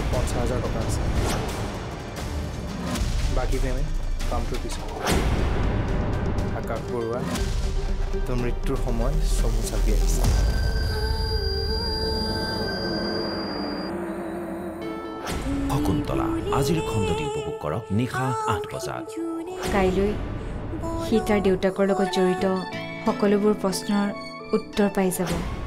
50,000 টকা আছে বাকি পেমেণ্ট কামটোৰ পিছত আকাশ বৰুৱা তোৰ মৃত্যুৰ সময় চমু চাপি আহিছে শকুন্তলা আজিৰ খণ্ডটি উপভোগ কৰক নিশা 8 বজাত কাইলৈ সি তাৰ দেউতাকৰ লগত জড়িত সকলোবোৰ প্ৰশ্নৰ উত্তৰ পাই যাব